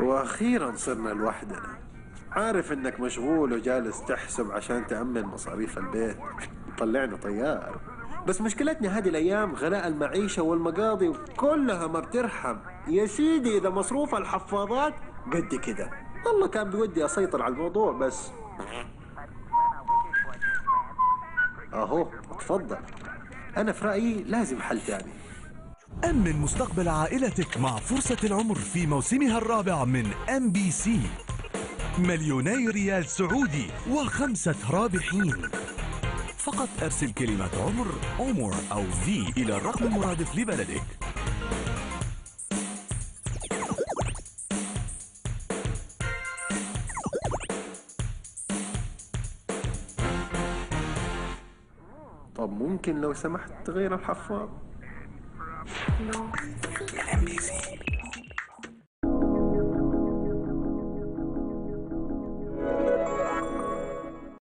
واخيرا صرنا لوحدنا. عارف انك مشغول وجالس تحسب عشان تأمن مصاريف البيت. طلعنا طيار. بس مشكلتنا هذه الايام غلاء المعيشة والمقاضي كلها ما بترحم يا سيدي. اذا مصروف الحفاضات قد كده، والله كان بودي اسيطر على الموضوع بس. اهو تفضل. انا في رأيي لازم حل تاني. أمن مستقبل عائلتك مع فرصة العمر في موسمها الرابع من MBC. مليوني ريال سعودي و5 رابحين. فقط أرسل كلمة عمر أو في إلى الرقم المرادف لبلدك. طب ممكن لو سمحت تغير الحفاض؟ MBC